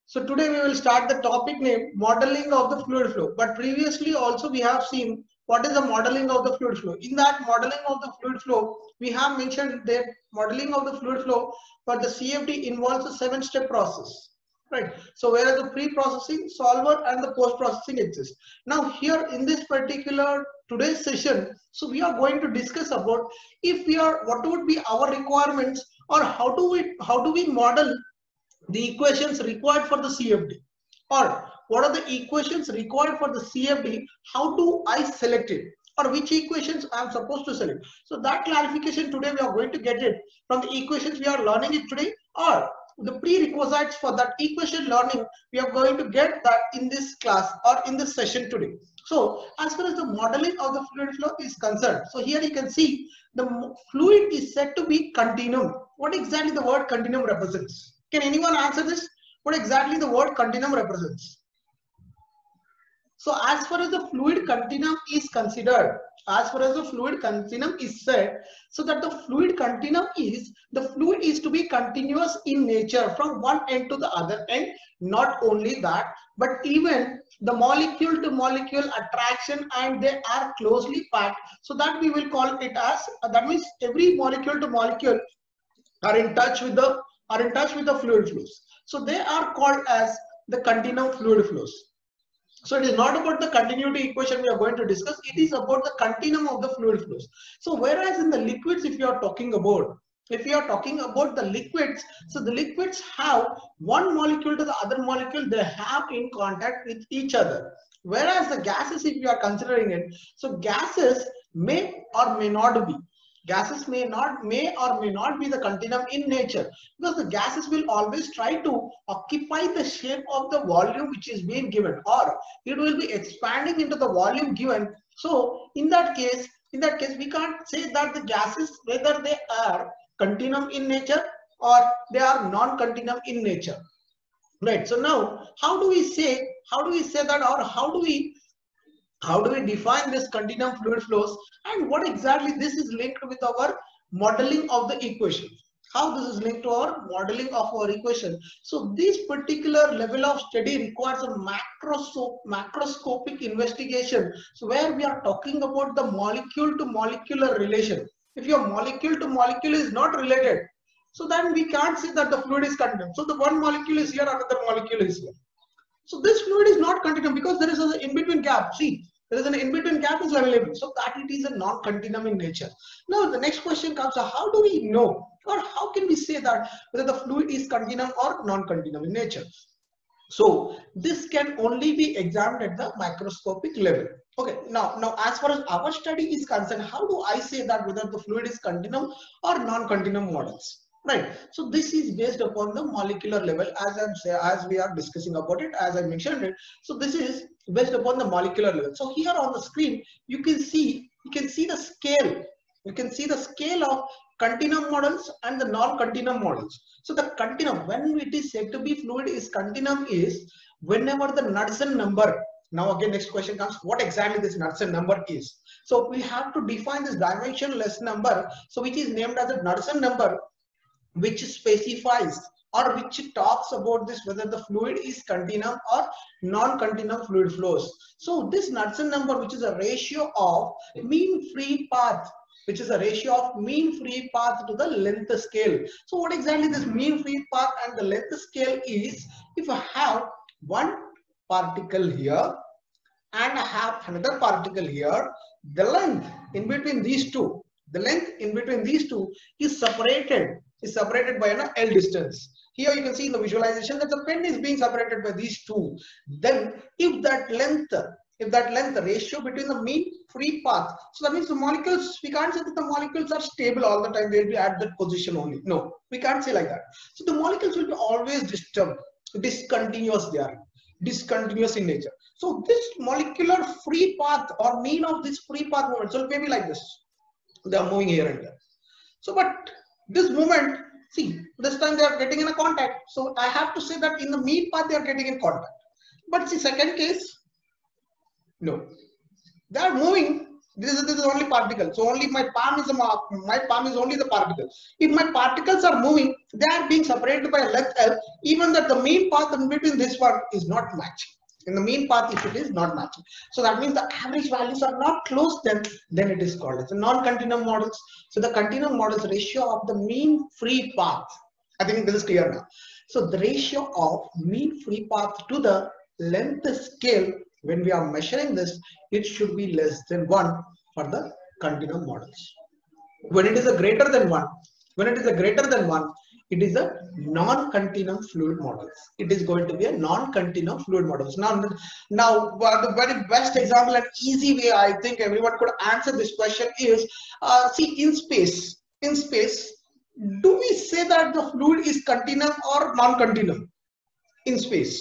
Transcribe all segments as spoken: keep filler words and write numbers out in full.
So today we will start the topic name modeling of the fluid flow. But previously also we have seen what is the modeling of the fluid flow. In that modeling of the fluid flow, we have mentioned that modeling of the fluid flow for the C F D involves a seven step process. Right. So whereas the pre-processing, solver and the post-processing exist. Now here in this particular today's session, so we are going to discuss about if we are what would be our requirements or how do we how do we model the equations required for the C F D, or what are the equations required for the C F D, how do I select it, or which equations I am supposed to select. So that clarification today we are going to get it from the equations we are learning it today, or the prerequisites for that equation learning we are going to get that in this class or in this session today. So as far as the modeling of the fluid flow is concerned, so here you can see the fluid is said to be continuum. What exactly the word continuum represents? Can anyone answer this? What exactly the word continuum represents? So as far as the fluid continuum is considered, as far as the fluid continuum is said, so that the fluid continuum is, the fluid is to be continuous in nature from one end to the other end. Not only that, but even the molecule to molecule attraction, and they are closely packed. So that we will call it as, that means every molecule to molecule are in touch with the are in touch with the fluid flows. So they are called as the continuum fluid flows. So it is not about the continuity equation we are going to discuss, it is about the continuum of the fluid flows. So whereas in the liquids, if you are talking about, if you are talking about the liquids, so the liquids have one molecule to the other molecule, they have in contact with each other. Whereas the gases, if you are considering it, so gases may or may not be. Gases may not may or may not be the continuum in nature, because the gases will always try to occupy the shape of the volume which is being given, or it will be expanding into the volume given. So in that case, in that case we can't say that the gases, whether they are continuum in nature or they are non-continuum in nature. Right. So now how do we say how do we say that, or how do we How do we define this continuum fluid flows, and what exactly this is linked with our modeling of the equation? How this is linked to our modeling of our equation? So this particular level of study requires a macroscopic investigation. So where we are talking about the molecule to molecular relation. If your molecule to molecule is not related, so then we can't say that the fluid is continuum. So the one molecule is here, another molecule is here. So this fluid is not continuum because there is an in-between gap. See, there is an in-between gap is available, so that it is a non-continuum in nature. Now the next question comes, so how do we know, or how can we say that whether the fluid is continuum or non-continuum in nature? So this can only be examined at the microscopic level. Okay, now now as far as our study is concerned, how do I say that whether the fluid is continuum or non-continuum models? Right. So this is based upon the molecular level, as I'm say, as we are discussing about it, as I mentioned it. So this is based upon the molecular level. So here on the screen, you can see you can see the scale. You can see the scale of continuum models and the non-continuum models. So the continuum, when it is said to be fluid is continuum, is whenever the Knudsen number. Now again, next question comes, what exactly this Knudsen number is? So we have to define this dimensionless number, so which is named as a Knudsen number, which specifies or which talks about this whether the fluid is continuum or non-continuum fluid flows. So this Knudsen number, which is a ratio of mean free path, which is a ratio of mean free path to the length scale. So what exactly this mean free path and the length scale is? If I have one particle here and I have another particle here, the length in between these two, the length in between these two is separated is separated by an L distance. Here you can see in the visualization that the pen is being separated by these two. Then if that length, if that length, the ratio between the mean free path, so that means the molecules, we can't say that the molecules are stable all the time, they will be at that position only. No, we can't say like that. So the molecules will be always disturbed, discontinuous they are, discontinuous in nature. So this molecular free path or mean of this free path movement, so maybe like this, they are moving here and there. So but this movement, see, this time they are getting in a contact. So I have to say that in the mean path they are getting in contact. But see, second case, no. They are moving, This is, this is only particle. So only my palm is a, my palm is only the particle. If my particles are moving, they are being separated by a length L, even that the mean path in between this one is not matching. In the mean path, if it is not matching, so that means the average values are not close, then then it is called as a non-continuum models. So the continuum models ratio of the mean free path, I think this is clear now. So the ratio of mean free path to the length scale, when we are measuring this, it should be less than one for the continuum models. When it is a greater than one, when it is a greater than one, it is a non-continuum fluid models. It is going to be a non-continuum fluid models. Now, now the very best example and easy way I think everyone could answer this question is, uh, see, in space, in space, do we say that the fluid is continuum or non-continuum in space?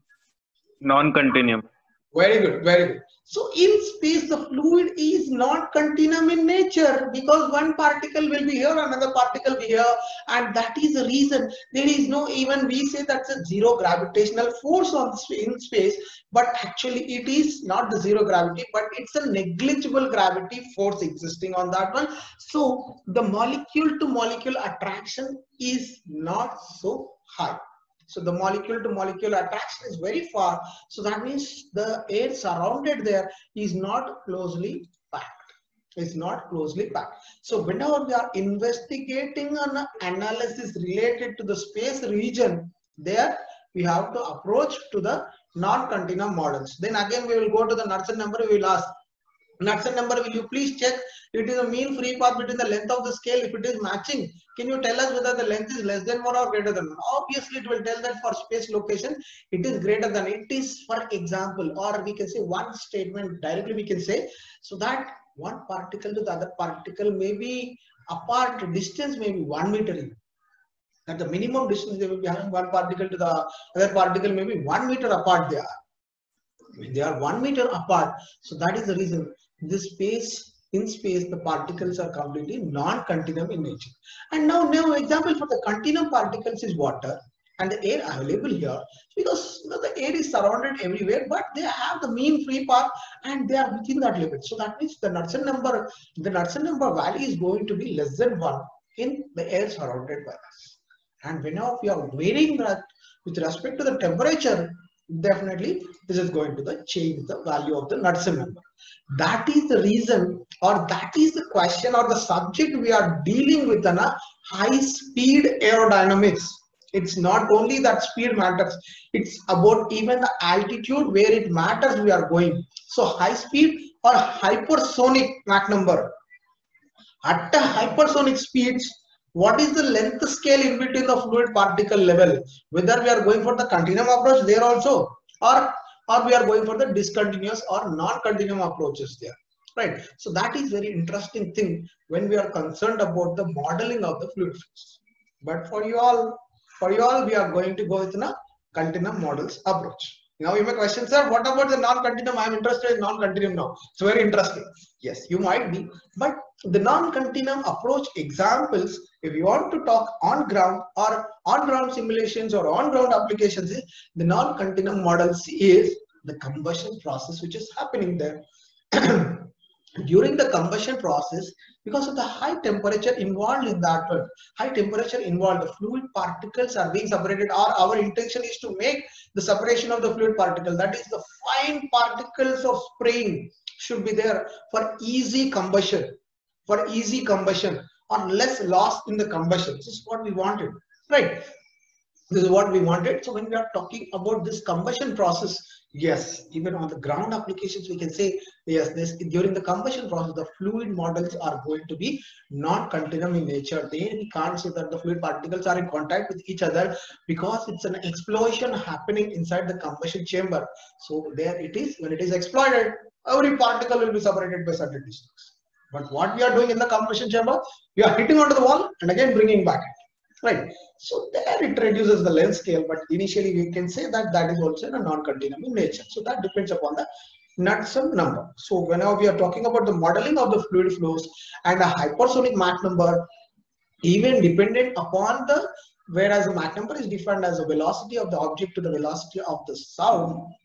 Non-continuum. Very good, very good. So in space, the fluid is not continuum in nature, because one particle will be here, another particle will be here, and that is the reason there is no, even we say that's a zero gravitational force on in space, but actually it is not the zero gravity, but it's a negligible gravity force existing on that one. So the molecule to molecule attraction is not so high. So the molecule to molecule attraction is very far. So that means the air surrounded there is not closely packed. It's not closely packed. So whenever we are investigating an analysis related to the space region, there we have to approach to the non-continuum models. Then again we will go to the Knudsen number. We will ask, Knudsen number, will you please check it is a mean free path between the length of the scale. If it is matching, can you tell us whether the length is less than one or greater than one? Obviously, it will tell that for space location, it is greater than. It is, for example, or we can say one statement directly we can say, so that one particle to the other particle may be apart, distance may be one meter even. At the minimum distance, they will be having one particle to the other particle may be one meter apart they are. They are one meter apart. So that is the reason this space, in space, the particles are completely non-continuum in nature. And now, now example for the continuum particles is water and the air available here, because you know, the air is surrounded everywhere, but they have the mean free path and they are within that limit. So that means the Knudsen number, the Knudsen number value is going to be less than one in the air surrounded by us. And whenever we are varying that with respect to the temperature, definitely this is going to the change the value of the Knudsen number. That is the reason, or that is the question or the subject we are dealing with in a high speed aerodynamics. It's not only that speed matters, it's about even the altitude where it matters we are going. So high speed or hypersonic Mach number. At the hypersonic speeds, what is the length scale in between the fluid particle level? Whether we are going for the continuum approach there also, or, or we are going for the discontinuous or non-continuum approaches there. Right. So that is very interesting thing when we are concerned about the modeling of the fluid flows. But for you all, for you all, we are going to go with a continuum models approach. Now you may question, sir, what about the non-continuum? I am interested in non-continuum now. It's very interesting. Yes, you might be, but the non-continuum approach examples, if you want to talk on ground or on ground simulations or on ground applications, the non-continuum models is the combustion process which is happening there. During the combustion process, because of the high temperature involved in that one, high temperature involved, the fluid particles are being separated, or our intention is to make the separation of the fluid particle, that is the fine particles of spraying should be there for easy combustion, for easy combustion or less loss in the combustion. This is what we wanted, right? This is what we wanted. So when we are talking about this combustion process, yes, even on the ground applications, we can say, yes, this during the combustion process, the fluid models are going to be non-continuum in nature. There we can't say that the fluid particles are in contact with each other, because it's an explosion happening inside the combustion chamber. So there it is, when it is exploded, every particle will be separated by certain distance. But what we are doing in the combustion chamber, we are hitting onto the wall and again bringing back it. Right. So there it reduces the length scale, but initially we can say that that is also a non-continuum in nature. So that depends upon the Knudsen number. So whenever we are talking about the modeling of the fluid flows and a hypersonic Mach number, even dependent upon the, whereas the Mach number is defined as the velocity of the object to the velocity of the sound.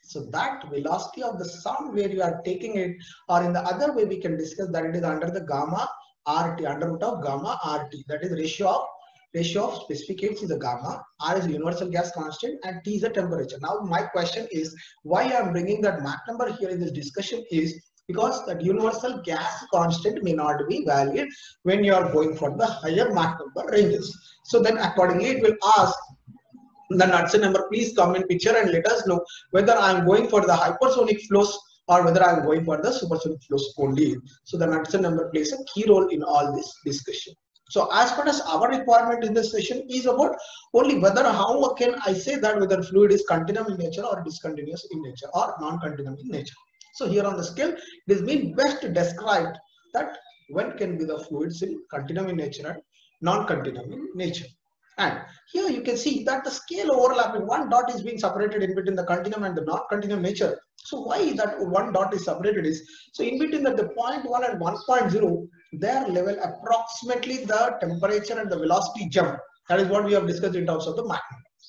So that velocity of the sound where you are taking it, or in the other way we can discuss that it is under the gamma R T, under root of gamma R T. That is ratio of ratio of specific heat is the gamma, R is universal gas constant, and T is the temperature. Now my question is, why I am bringing that Mach number here in this discussion is because that universal gas constant may not be valid when you are going for the higher Mach number ranges. So then accordingly it will ask the Knudsen number, please come in picture and let us know whether I am going for the hypersonic flows or whether I am going for the supersonic flows only. So the Knudsen number plays a key role in all this discussion. So as far as our requirement in this session is about only whether how can I say that whether fluid is continuum in nature or discontinuous in nature or non-continuum in nature. So here on the scale, it is being best described that when can be the fluids in continuum in nature and non-continuum in nature. And here you can see that the scale overlapping, one dot is being separated in between the continuum and the non-continuum nature. So why that one dot is separated is, so in between that the zero point one and one point zero, their level approximately the temperature and the velocity jump. That is what we have discussed in terms of the Mach.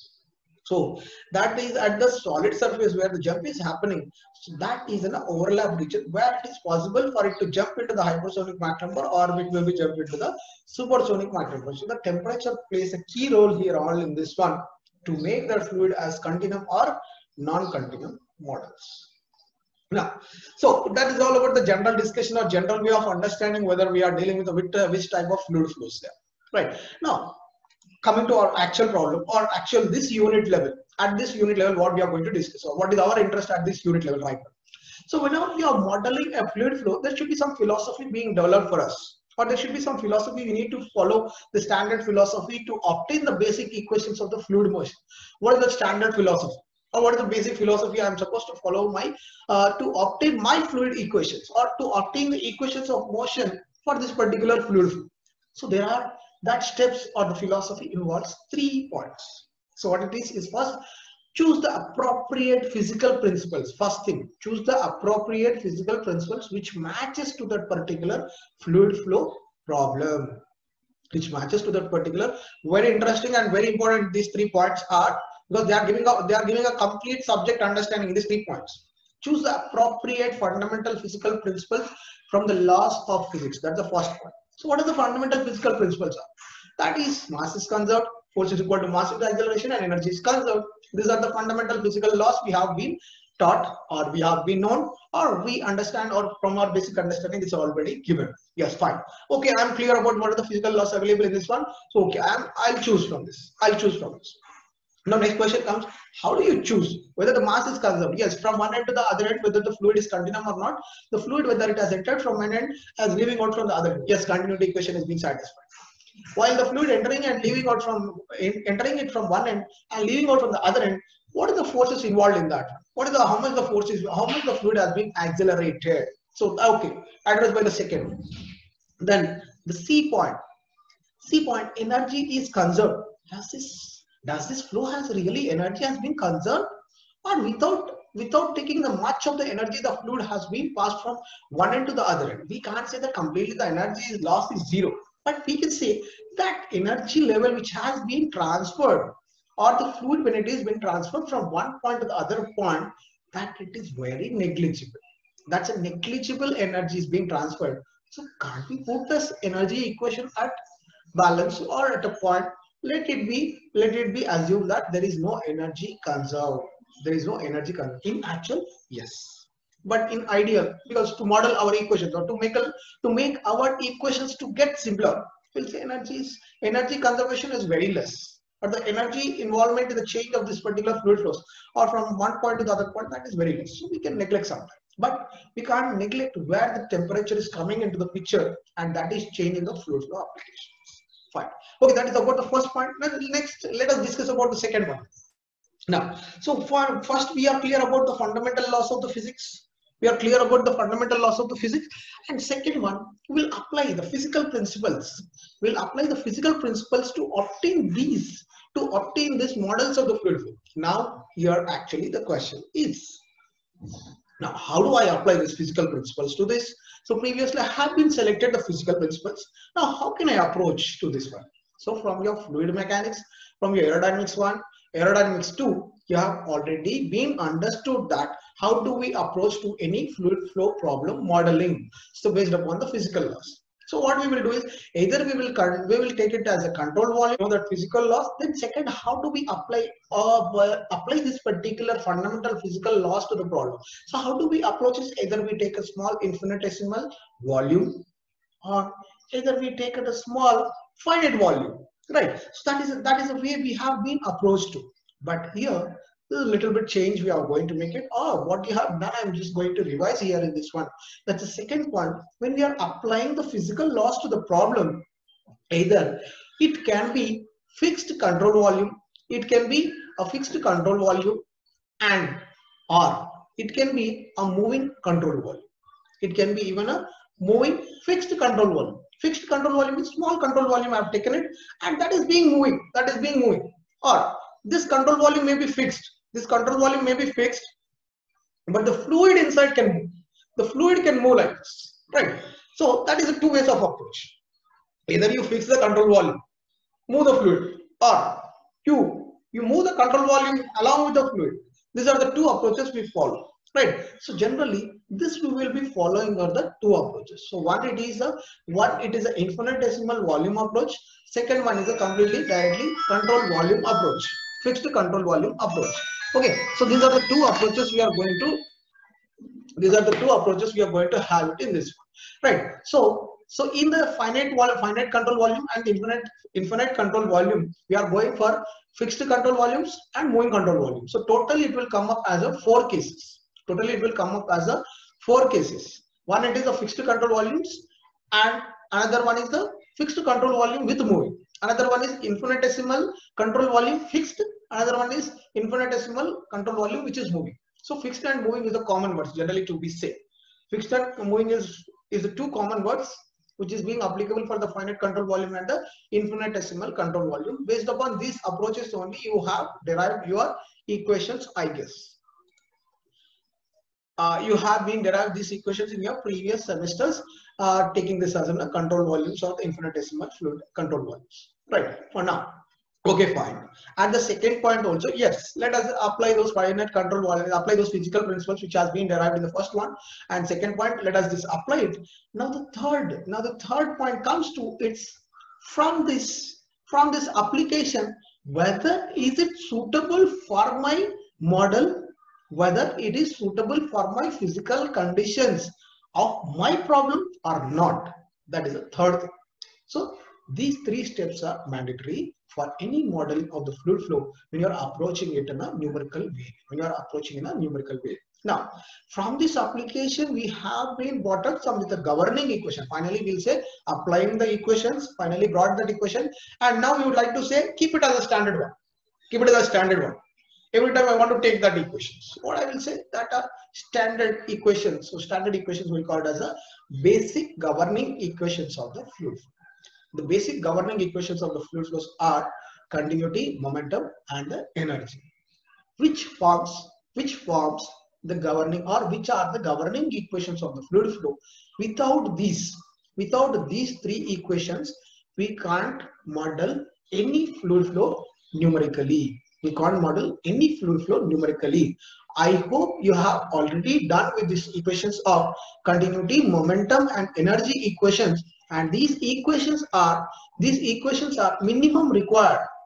So that is at the solid surface where the jump is happening. So that is an overlap region where it is possible for it to jump into the hypersonic Mach number or it will be jump into the supersonic Mach number. So the temperature plays a key role here all in this one to make the fluid as continuum or non-continuum models. Now, so that is all about the general discussion or general way of understanding whether we are dealing with a, with, uh, which type of fluid flows there. Right. Now, coming to our actual problem or actual this unit level, at this unit level what we are going to discuss or what is our interest at this unit level right now. So whenever we are modeling a fluid flow, there should be some philosophy being developed for us, or there should be some philosophy we need to follow the standard philosophy to obtain the basic equations of the fluid motion. What is the standard philosophy or what is the basic philosophy I am supposed to follow my uh, to obtain my fluid equations or to obtain the equations of motion for this particular fluid flow. So there are that steps or the philosophy involves three points. So what it is is first, choose the appropriate physical principles. First thing, choose the appropriate physical principles which matches to that particular fluid flow problem. Which matches to that particular. Very interesting and very important. These three points are because they are giving a they are giving a complete subject understanding in these three points. Choose the appropriate fundamental physical principles from the laws of physics. That's the first point. So what are the fundamental physical principles are? That is, mass is conserved, force is equal to mass into acceleration, and energy is conserved. These are the fundamental physical laws we have been taught or we have been known or we understand or from our basic understanding it's already given. Yes, fine. Okay, I'm clear about what are the physical laws available in this one. So okay, I'm, I'll choose from this. I'll choose from this. Now next question comes, how do you choose whether the mass is conserved? Yes, from one end to the other end, whether the fluid is continuum or not. The fluid, whether it has entered from one end, as leaving out from the other end. Yes, continuity equation is being satisfied. While the fluid entering and leaving out from entering it from one end and leaving out from the other end, what are the forces involved in that? What is the how much the forces how much the fluid has been accelerated? So okay, addressed by the second. Then the C point. C point, energy is conserved. Does this does this flow has really energy has been conserved, or without without taking the much of the energy the fluid has been passed from one end to the other end? We can't say that completely the energy is lost is zero. But we can say that energy level which has been transferred or the fluid when it is been transferred from one point to the other point, that it is very negligible. That's a negligible energy is being transferred. So can't we put this energy equation at balance or at a point? Let it be, let it be assumed that there is no energy conserved. There is no energy conserved. In actual, yes. But in ideal, because to model our equations or to make a, to make our equations to get simpler, we'll say energy is, energy conservation is very less. But the energy involvement in the change of this particular fluid flows or from one point to the other point, that is very less. So we can neglect sometimes. But we can't neglect where the temperature is coming into the picture, and that is changing the fluid flow applications. Fine. Okay, that is about the first point. Now, next, let us discuss about the second one. Now, so for first we are clear about the fundamental laws of the physics. We are clear about the fundamental laws of the physics, and second one, we will apply the physical principles. We will apply the physical principles to obtain these, to obtain these models of the fluid flow. Now, here actually the question is, now how do I apply these physical principles to this? So previously I have been selected the physical principles. Now how can I approach to this one? So from your fluid mechanics, from your aerodynamics one, aerodynamics two, you have already been understood that how do we approach to any fluid flow problem modeling. So based upon the physical laws. So what we will do is either we will we will take it as a control volume, know that physical laws. Then second, how do we apply uh, apply this particular fundamental physical laws to the problem? So how do we approach this? Either we take a small infinitesimal volume, or either we take it a small finite volume, right? So that is that is the way we have been approached to. But here, this is a little bit change we are going to make it. Or what you have done, I'm just going to revise here in this one. That's the second point. When we are applying the physical laws to the problem, either it can be fixed control volume, it can be a fixed control volume, and or it can be a moving control volume. It can be even a moving fixed control volume. Fixed control volume is small control volume. I have taken it, and that is being moving. That is being moving. Or this control volume may be fixed. This control volume may be fixed, but the fluid inside can move. The fluid can move like this, right? So that is the two ways of approach. Either you fix the control volume, move the fluid, or you you move the control volume along with the fluid. These are the two approaches we follow, right? So generally, this we will be following are the two approaches. So one it is a one it is an infinitesimal volume approach. Second one is a completely directly control volume approach, fixed control volume approach. Okay, so these are the two approaches we are going to. These are the two approaches we are going to have it in this one, right? So, so in the finite volume, finite control volume and infinite infinite control volume, we are going for fixed control volumes and moving control volume. So totally it will come up as a four cases. Totally it will come up as a four cases. One it is the fixed control volumes, and another one is the fixed control volume with moving. Another one is infinitesimal control volume fixed. Another one is infinitesimal control volume which is moving. So fixed and moving is the common words generally to be said. Fixed and moving is is the two common words which is being applicable for the finite control volume and the infinitesimal control volume. Based upon these approaches only, you have derived your equations, I guess. Uh, you have been derived these equations in your previous semesters, uh, taking this as a control volumes or the infinitesimal fluid control volumes, right? For now, okay, fine. And the second point also, yes, let us apply those finite control volumes, apply those physical principles which has been derived in the first one. And second point, let us just apply it. Now the third, now the third point comes to it's from this from this application, whether is it suitable for my model, whether it is suitable for my physical conditions of my problem or not. That is the third thing. So these three steps are mandatory for any modeling of the fluid flow when you are approaching it in a numerical way. When you are approaching in a numerical way. Now, from this application, we have been brought up some with the governing equation. Finally, we'll say applying the equations. Finally, brought that equation, and now we would like to say keep it as a standard one. Keep it as a standard one. Every time I want to take that equations, what I will say that are standard equations. So standard equations we call it as a basic governing equations of the fluid flow. The basic governing equations of the fluid flows are continuity, momentum, and the energy. Which forms, which forms the governing or which are the governing equations of the fluid flow? Without these, without these three equations, we can't model any fluid flow numerically. We can't model any fluid flow numerically. I hope you have already done with these equations of continuity, momentum, and energy equations. And these equations are these equations are minimum required